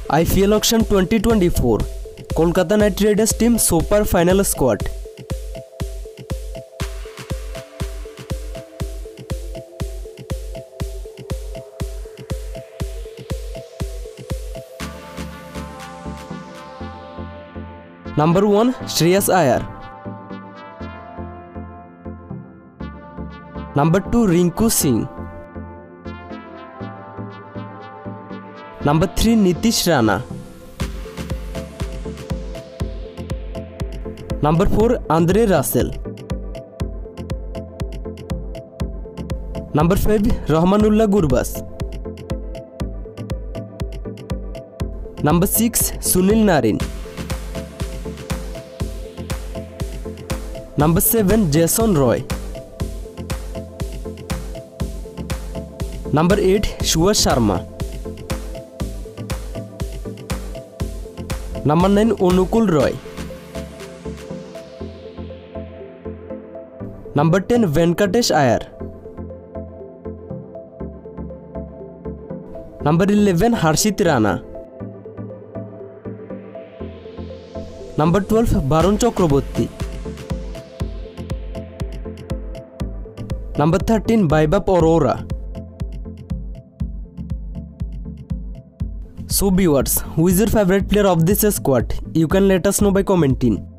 IPL auction 2024 Kolkata Knight Riders team super final squad. Number 1 Shreyas Iyer. Number 2 Rinku Singh. Number 3 Nitish Rana. Number 4 Andre Russell. Number 5 Rahmanullah Gurbaz. Number 6 Sunil Narine. Number 7 Jason Roy. Number 8 Shua Sharma. Number 9 Onukul Roy. Number 10 Venkatesh Iyer. Number 11 Harshit Rana. Number 12 Varun Chakraborty. Number 13 Vaibhav Arora. So viewers, who is your favorite player of this squad? You can let us know by commenting.